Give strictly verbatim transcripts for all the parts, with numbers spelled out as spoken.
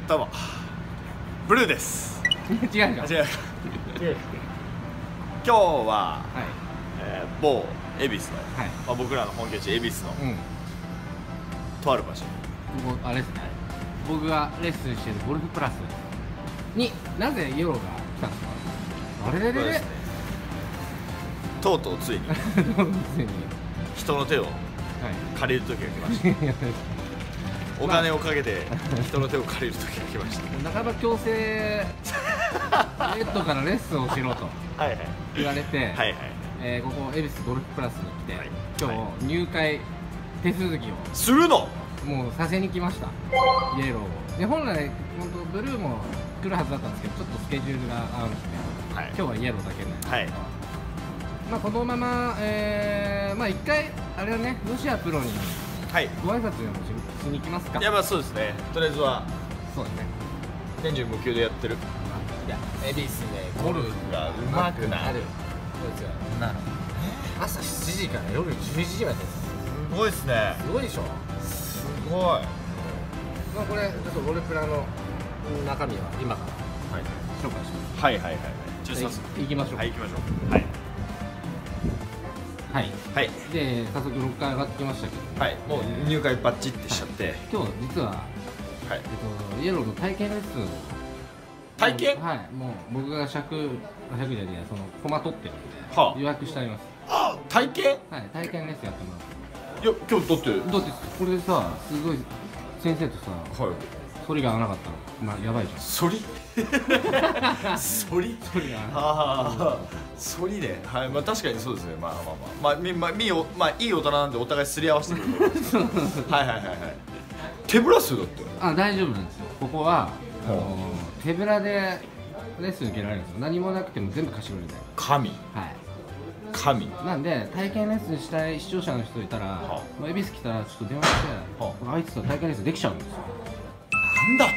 どうもブルーです。 違うじゃん。違う。 今日は、はいえー、某恵比寿の、はいまあ、僕らの本拠地恵比寿の、うん、とある場所。 ここあれですね。僕がレッスンしているゴルフプラスになぜイエローが来たんですか。あれれれれ。 とうとうついに人の手を借りる時が来ました。お金をかけて人の手を借りる時が来ました。 半ば強制レッドからレッスンをしろと言われて、ここ恵比寿ゴルフプラスに来て、はい、今日入会手続きをするのもうさせに来ました。イエローをで本来本当ブルーも来るはずだったんですけど、ちょっとスケジュールが合わなくて、はい、今日はイエローだけなんですけど、はい、まあこのまま、えー、まあ一回あれはね、ロシアプロにはい、ご挨拶でもしに行きますか。 いやまあそうですね。とりあえずはそうですね。 年中無休でやってる。 いや恵比寿でゴルフがうまくなる。そうですよ。なる。朝しちじから夜じゅういちじまでです。 すごいですね。 すごいでしょ。 すごい。まあこれちょっとゴルフプラの中身は今からはい紹介します。 はいはいはいはい。 じゃあ行きましょう。 はい行きましょう。はい。 はい、はい、で早速ろっかい上がってきましたけど、 はい、もう入会バッチってしちゃって、はい、 今日実は、はいえっと、イエローの体験レッスンを体験はい、もう僕が尺尺じゃねえそのコマ取ってるんで、はあ、予約してあります。 あ、体験はい体験レッスンやってます。 いや今日だってだってこれでさすごい先生とさ、はい、反りが合わなかったらまあやばいじゃん。 反り反り反りがあ反りで、はい、まあ確かにそうですね。まあまあまあまあみまあみおまあいい大人なんでお互いすり合わせてくるはいはいはいはい。手ぶら数だってあ大丈夫なんですよ。ここはあの手ぶらでレッスン受けられるんですよ。何もなくても全部貸してくれる。 神はい神なんで体験レッスンしたい視聴者の人いたら、はあ、もう恵比寿来たらちょっと電話して、はあ、あいつと体験レッスンできちゃうんですよ。 なんだ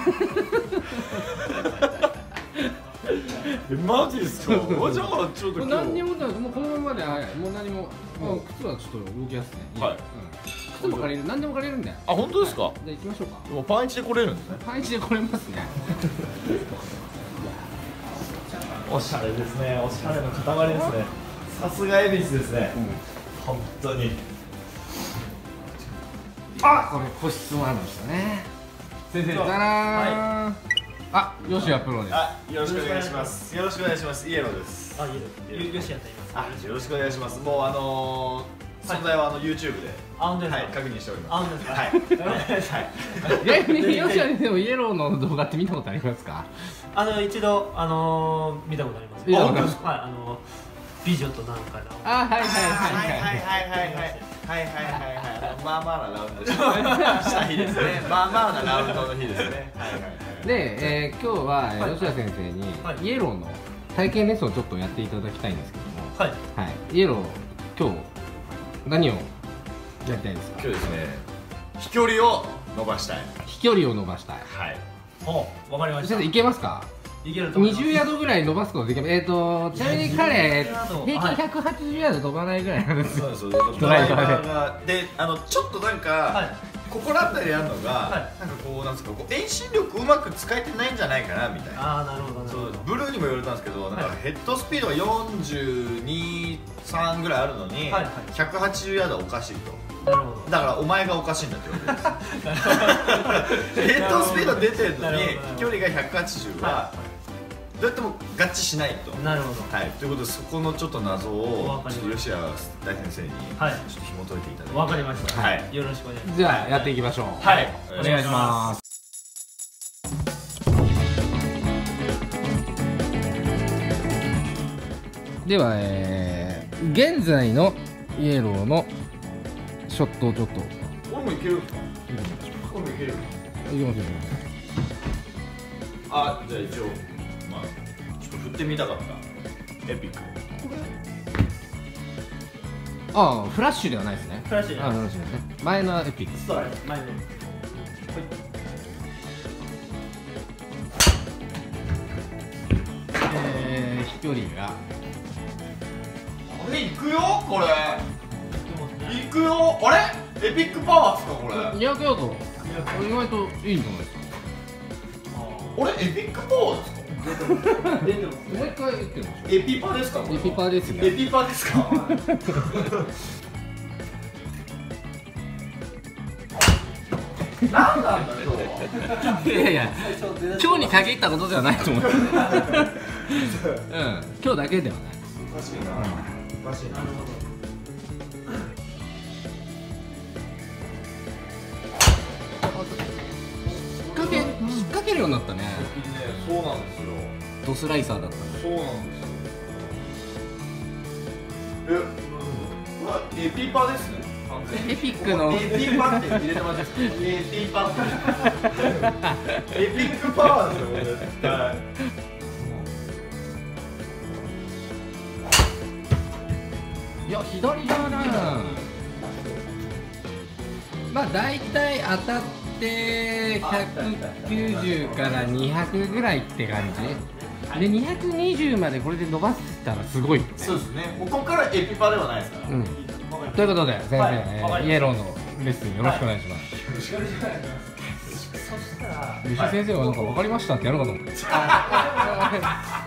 ってマジですか。じゃあちょっと何にももうこのままではいもう何ももう靴はちょっと動きやすね。はい、靴も借りる何でも借りれるんだよ。 あ本当ですか。 じゃあ行きましょうか。 もうパンイチで来れるんですね。 パンイチで来れますね。 おしゃれですね。おしゃれの塊ですね。さすが恵比寿ですね。本当に。 あこれ個室もあるんですよね。先生、だらーん。あ、ヨシアプロです。 あ、よろしくお願いします。よろしくお願いします。イエローです。 あ、イエロー。ヨシアと言います。 あ、よろしくお願いします。もうあの存在はあの YouTube ではい確認しております。あ、本当ですか。はい。 逆にヨシアでもイエローの動画って見たことありますか？ あの一度あの見たことあります。 あ、本当ですか。 はい、あの美女となんかの。 あ、はいはいはいはいはいはいはいはいはいはいはい。まあまあなラウンドした日ですね。まあまあなラウンドの日ですね。はいはいはい。 で、えー、今日は吉田先生にイエローの体験レッスンをちょっとやっていただきたいんですけども、はいはい、イエロー今日何をやりたいですか？ 今日ですね、飛距離を伸ばしたい。 飛距離を伸ばしたい。 はい。お、わかりました。 先生いけますか？いけると思います。にじゅうヤードぐらい伸ばすことできます。えっとちなみに彼平均ひゃくはちじゅうヤード飛ばないぐらいなんですよ。そうです。ドライバーがで、あのちょっとなんかここら辺りやるのがなんかこうなんですか、こう遠心力うまく使えてないんじゃないかなみたいな。 ああなるほど。 そうブルーにも言われたんですけど、なんかヘッドスピードがよんじゅうに、さんぐらいあるのにひゃくはちじゅうヤードはおかしいと。だからお前がおかしいんだって言われてるんです。ヘッドスピード出てるのに飛距離がひゃくはちじゅうはどうやっても合致しないと。 なるほど。 はい、ということでそこのちょっと謎をちょっと吉谷大先生にちょっと紐解いていただいて。 わかりました。はい、よろしくお願いします。 じゃあやっていきましょう。 はい、 お願いします。では、えー、現在のイエローのショットをちょっと。 俺もいけるんですか？俺もいける。いけますよ。 あ、じゃあ一応まあちょっと振ってみたかったエピック。 ああ、フラッシュではないですね。 フラッシュ。あ、 フラッシュですね。前のエピック。 そう、前の。 えー、飛距離が。 あれ行くよこれ。行くよ。あれ？エピックパワーっすかこれ？ にひゃくヤード。意外といいんじゃないですか。 俺エピックパワーですか？ 出てます。もう一回言ってるでしょ。 エピパですか？ エピパですね。 エピパですか？なんなんだ今日は。 いやいや、今日に限ったことじゃないと思う。うん、今日だけではない。 おかしいな。おかしいな。 引っ掛け、引っ掛けるようになったね。 そうなんですよ。 ドスライサーだった。 そうなんですよ。え、うわ、エピパですね。 エピックのエピパって入れてます。エピパって。エピックパワーですよ、これ絶対。 いや、左だな。まあ、だいたい当たってひゃくきゅうじゅうからにひゃくぐらいって感じで、にひゃくにじゅうまでこれで伸ばしたらすごいよね。 そうですね。ここからエピパではないですから。 うん。ということで、先生、はいえー、イエローのレッスンよろしくお願いします。 よろしくお願いします。そしたら、 吉井先生はなんか分かりましたってやろうかと思って。はい。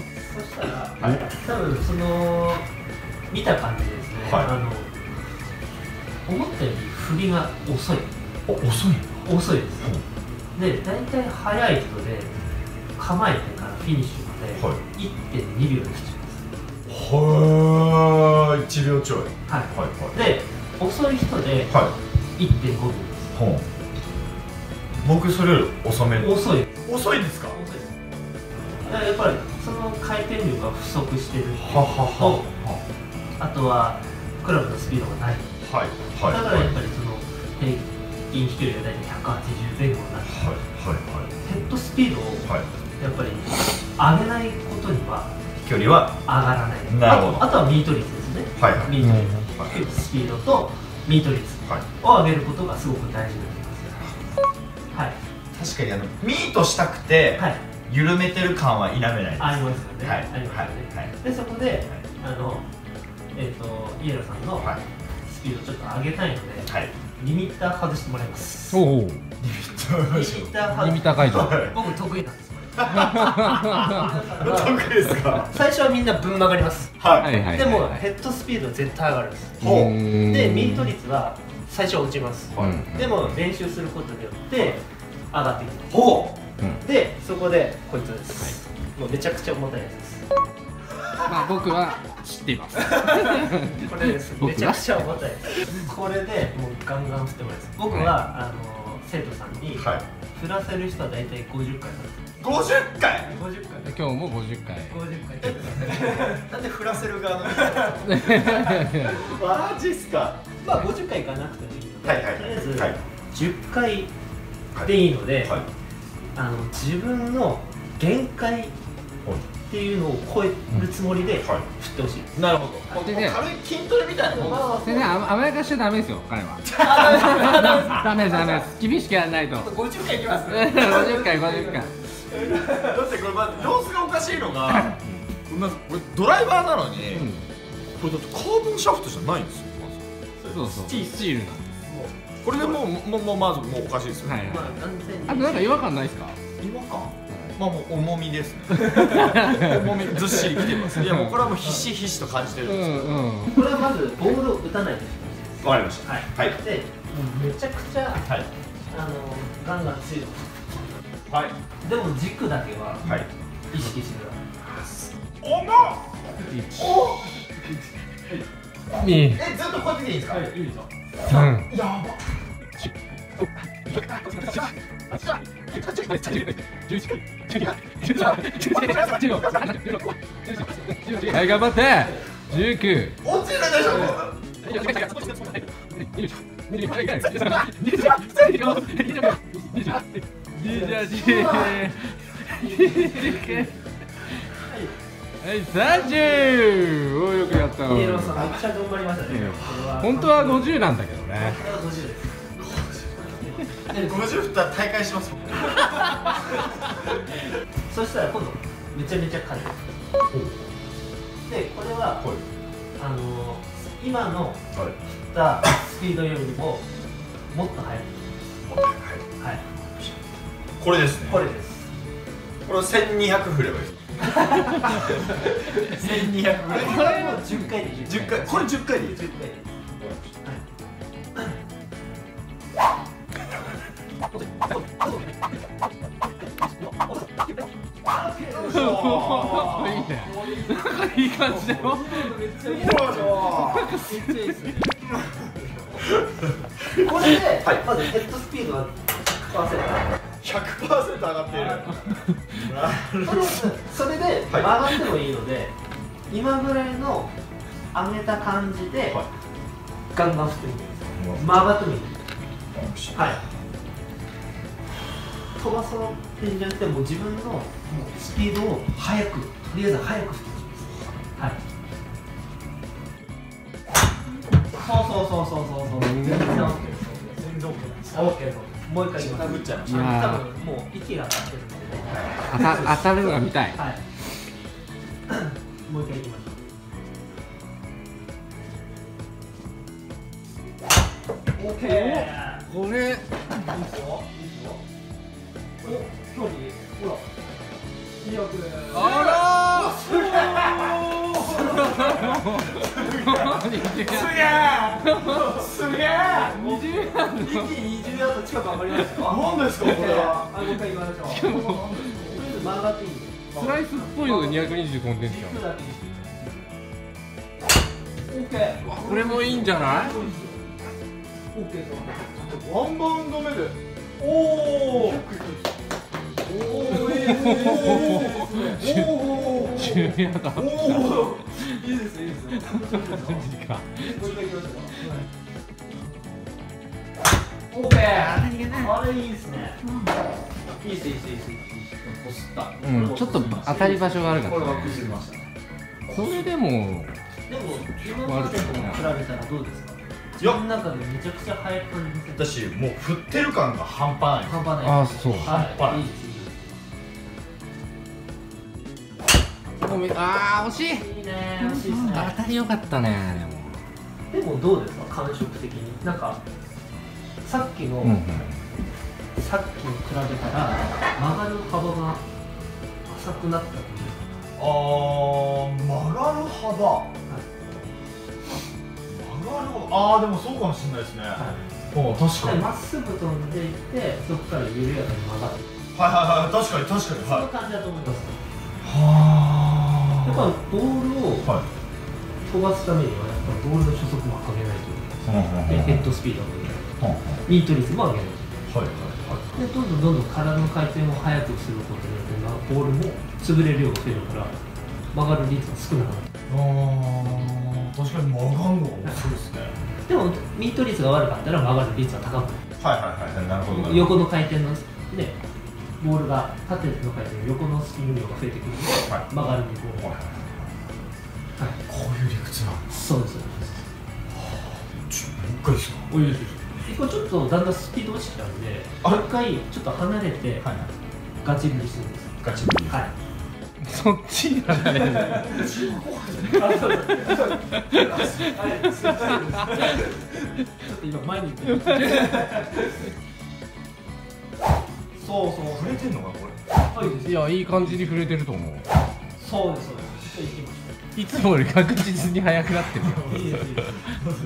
そしたら、はい、多分その見た感じですね。はい、あの思ったより振りが遅い。 お、遅い。 遅いです。うん、で、大体速い人で構えてからフィニッシュまで いってんにびょうできちゃう。 はーい、いちびょうちょい。はいはいはい。で、遅い人で いってんごびょうです。 はい。僕それより遅め。 遅い。 遅いですか？ 遅いです。やっぱりその回転力が不足してるっていうのと、あとはクラブのスピードがない。はいはい。だからやっぱりその平均飛距離が大体ひゃくはちじゅうぜん後になって、はいはいはい。ヘッドスピードをやっぱり上げないことには。 距離は上がらない。 なるほど。 あとはミート率ですね。はいはい。ミート率、スピードとミート率を上げることがすごく大事になってきます。はい。確かにあのミートしたくて緩めてる感は否めないです。 ありますよね。はい。ありますよね。でそこであのえっとイエローさんのスピードをちょっと上げたいので、リミッター外してもらいます。おお。リミッター。 リミッター解除。 僕得意なんです。 得意ですか？ 最初はみんなぶん曲がります。はい。でもヘッドスピードは絶対上がるんです。でミート率は最初は落ちます。でも練習することによって上がってきます。ほう。でそこでこいつです。もうめちゃくちゃ重たいやつです。 まあ僕は知っています。 これです。めちゃくちゃ重たい。これでもうガンガン振ってもらいます。僕はあの生徒さんに振らせる人は大体ごじゅっかいされてます。 ごじゅっかい。 ごじゅっかい。 今日もごじゅっかい。 ごじゅっかい。 なんで振らせる側の。マジっすか。 まあごじゅっかいいかなくてもいいので、 はいはい。 とりあえずじゅっかいでいいので、あの自分の限界っていうのを超えるつもりで振ってほしい。 なるほど。軽い筋トレみたいなもの。 先生、甘やかしちゃダメですよ、彼は。ダメです、ダメです。厳しくやらないと。 ごじゅっかいいきます。 ごじゅっかい、ごじゅっかい。 だってこれまず様子がおかしいのが、これドライバーなのに、これだってカーボンシャフトじゃないんですよ。 そうそう。スチールなんです。 これでもうもうまずもうおかしいですよ。 あとなんか違和感ないですか？ 違和感？まあもう重みですね。重みずっしりきてます。いやもうこれはもうひしひしと感じてるんですよ。 これはまずボールを打たないといけないです。 わかりました。はい。 で、めちゃくちゃあのガンガン強い。はい。でも軸だけは意識してください。重っ。お。え、ずっとこうやってでいいですか？はい、いいですよ。うん。やば。 はい、頑張って。じゅうきゅう。 落ちるでしょ。 はい、さんじゅう。おお、よくやった。 イエローさんめっちゃ頑張りましたね。 本当はごじゅうなんだけどね。 本当はごじゅうです。 ごじゅう振ったら大会します。 そしたら今度めちゃめちゃ軽い。でこれはあの今の振ったスピードよりももっと速い。はい。 これですね。 これです。 これせんにひゃく振ればいい。せんにひゃく振ればいい。 これもじゅっかいでいい。 じゅっかい、これじゅっかいでいい。じゅっかいでいい。 いいね。なんかいい感じだよ。 めっちゃいいでしょ。めっちゃいいですね。これでまずヘッドスピードがひゃくパーセント 上がっている。 それで曲がってもいいので、今ぐらいの上げた感じでガンガン振ってみてください。曲がってもいい。はい。飛ばそうってんじゃなくて、もう自分のもうスピードを速く、とりあえず速く振ってみます。はい。そうそうそうそうそうそう。全然 OK です。全然 OK です。OK です。もう一回言います。多分もう息が当たってるんで。 当た当たるのが見たい。 はい。もう一回いきましょう。OK。 これ。 いいですよ。いいですよ。お、距離。ほら。にひゃく。 あらー。すげえ。すげえ。にじゅうヤード。一気ににじゅうヤード近く上がりましたよ。 何ですかこれは。 あ、もう一回言いましょう。しかも曲がっていい。 スライスっぽいのでにひゃくにじゅうご点じゃん。 オッケー。 これもいいんじゃない？ オッケー。 ワンバウンド目で。おお。おお。 じゅうヤード。 おお。いいですいいです。マジか。もう一回いきましょう。オッケー。あれいいですね。いいですいいですいいです。こすった。 うん、ちょっと当たり場所があるから。 これは崩れましたね。 これでも。 でも今までと比べたらどうですか。自分の中でめちゃくちゃ速く感じません。 私もう振ってる感が半端ない。 半端ない。 ああ、そう。 半端ない。 ごめん、ああ、惜しい。 いいね、惜しいですね。 当たり良かったね。 でも。でもどうですか、感触的に。なんか。さっきの。うんうん、さっきに比べたら曲がる幅が浅くなったという。 ああ、曲がる幅、はい、曲がる幅、ああでもそうかもしれないですね。はい、お確かにまっすぐ飛んでいってそこから緩やかに曲がる。 はいはいはい、確かに確かに、 そういう感じだと思います。 はあ、 やっぱボールを飛ばすためにはやっぱボールの初速も上げないといけないです。でヘッドスピードも上げないと、ミート率も上げないと。はいはいはい、でどんどんどんどん体の回転を速くすることによってボールも潰れる量が増えるから曲がる率が少なくなる。 ああ、確かに曲がるのそうですね。 でもミート率が悪かったら曲がる率は高くなる。 はいはいはい、なるほど。 横の回転のね、ボールが縦の回転の横のスピン量が増えてくるので、はい、曲がるにこう、はいはいはい、こういう理屈なんです。そうですそうです。ちょっともう一回ですか。おいいです。これちょっとだんだんスピード落ちちゃうんで、もう一回ちょっと離れてガチ振りするんです。 ガチ振り。はい。 そっちがね。ちょっと今前に行って。そうそう。 触れてんのかこれ。いや、いい感じに触れてると思う。 そうですそうです。じゃあ行きましょう。 いつもより確実に速くなってるよ。 いいですいいです。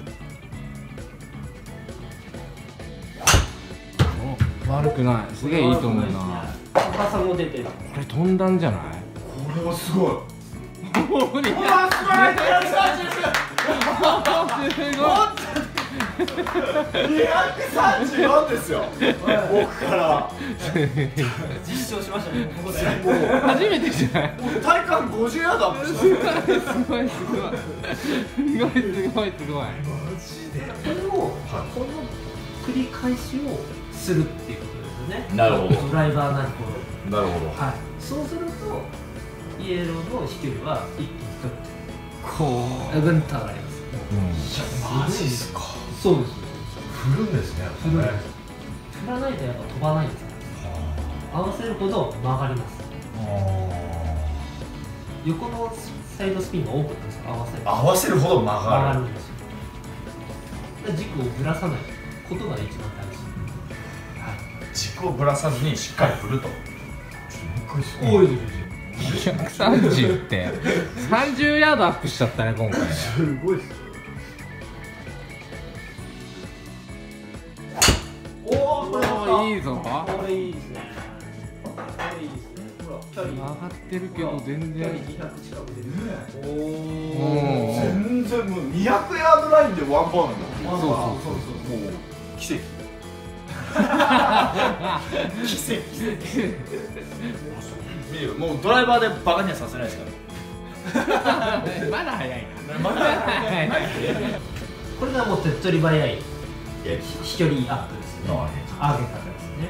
悪くない、すげえいいと思うな。 高さも出てる。 これ飛んだんじゃない？ これはすごい。 おお、すごい。 にひゃくさんじゅう。にひゃくさんじゅうよんですよ。僕から実証しましたね。ここで初めてじゃない？ 体感ごじゅうヤードアップしました。 すごいすごいすごいすごいすごい。マジで。 これをこの繰り返しをするっていうことですよね。 なるほど。 ドライバーなるほど。なるほど。 はい。そうするとイエローの飛距離は一気にグッとこうぐんと上がります。 うん。マジですか。 そうです。 振るんですね。 振るんです。振らないとやっぱ飛ばないんです。合わせるほど曲がります。横のサイドスピンが多くなるんですか。合わせる。 合わせるほど曲がる。 曲がるんですよ。軸をぶらさないことが一番大事。 軸をぶらさずにしっかり振ると。ちょっともう一多いですよ。 ひゃくさんじゅうってさんじゅうヤードアップしちゃったね今回ね。 すごいっす。 おお、いいぞ。 これいいですね。これいいですね。ほら、距離上がってるけど全然。 にひゃく近く出る。 おお。全然もうにひゃくヤードラインでワンバウンド。 そうそうそうそう。 もう奇跡。奇跡。見るもうドライバーでバカにはさせないですから。 まだ早いな。 まだ早い。 これがもう手っ取り早い飛距離アップですね。上げ方ですね。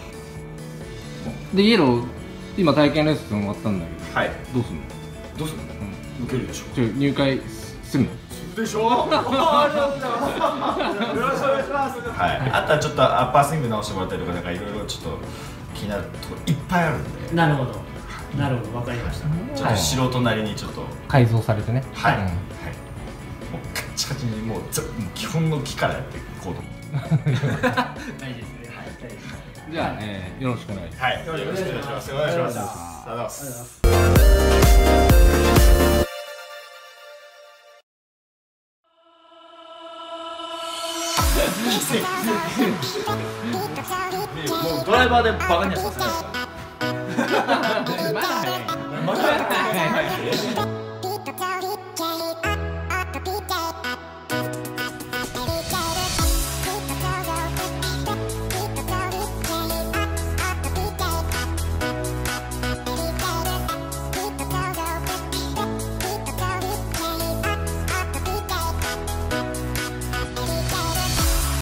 でイエロー今体験レッスン終わったんだけど、はい、どうすんの？ どうすんの？受けるでしょ。 ちょ入会するの？ でしょ。ありがとうございます。よろしくお願いします。はい。あとはちょっとアッパースイング直してもらったりとかなんかいろいろちょっと気になるところいっぱいあるんで。 なるほど。なるほど、わかりました。 ちょっと素人なりにちょっと改造されてね。 はい。はい。もうカチカチにもう基本の木からやっていこうと。 大事ですね。はい。 じゃあえよろしくお願いします。 はい。よろしくお願いします。お願いします。ありがとうございます。もうドライバーでバカにはさせないですから。まだ早い。まだ早い。